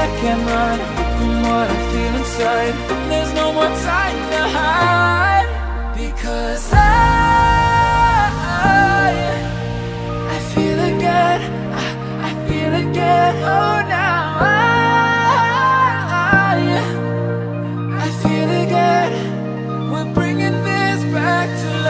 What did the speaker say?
can't run from what I feel inside. There's no more time to hide, because I feel again, I feel again. Oh, now I feel again. We're bringing this back to